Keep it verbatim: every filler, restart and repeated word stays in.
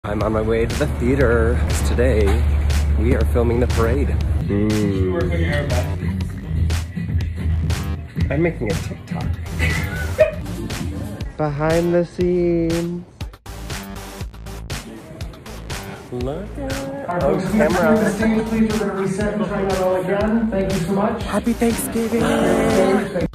I'm on my way to the theater. Today, we are filming the parade. Mm. I'm making a TikTok. Behind the scenes. Look at it. Our folks, camera. The stage, please. We're going to reset and try that all again. Thank you so much. Happy Thanksgiving.